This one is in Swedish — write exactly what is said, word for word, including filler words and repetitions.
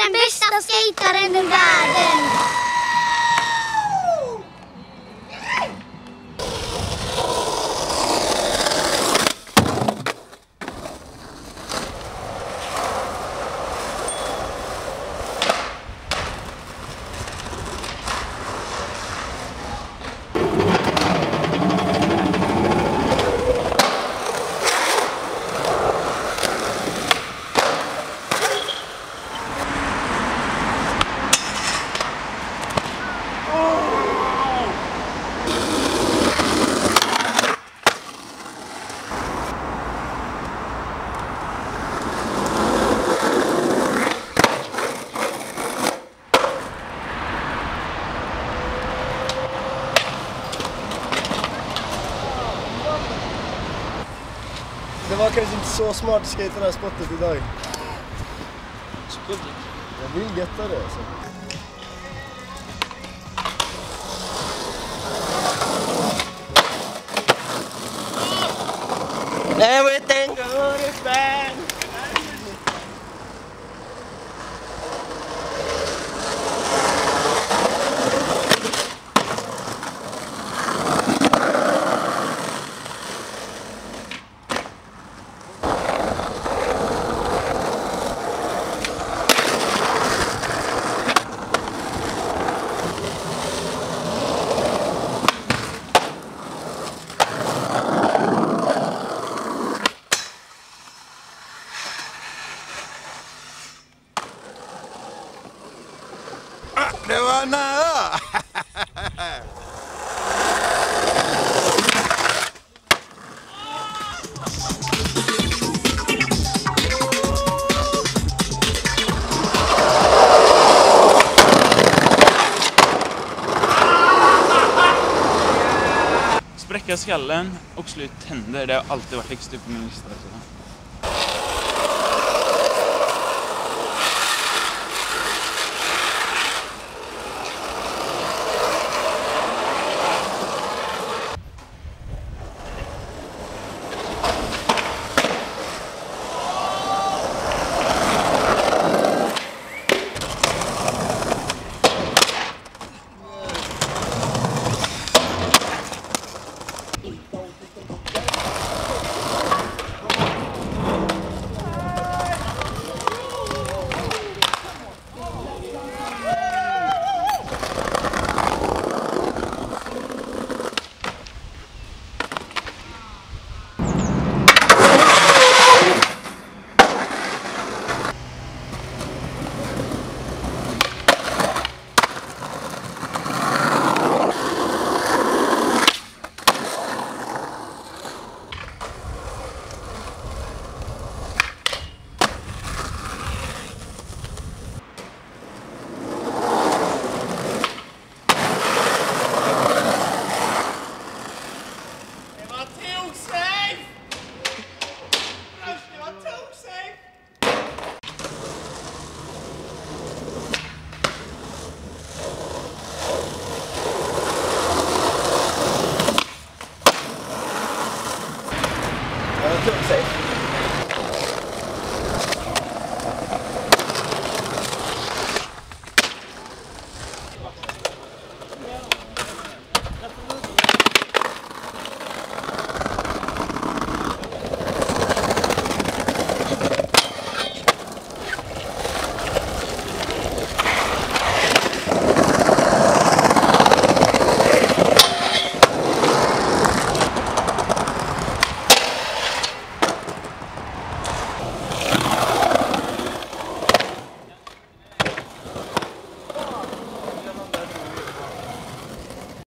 den bästa skataren i världen. Det var kanske inte så smart att skata det här spottet idag. Jag vill getta det alltså. Everything good is bad. Det var nära! Spräcka skallen och slå ut tänder, det har alltid varit högst upp på min lista.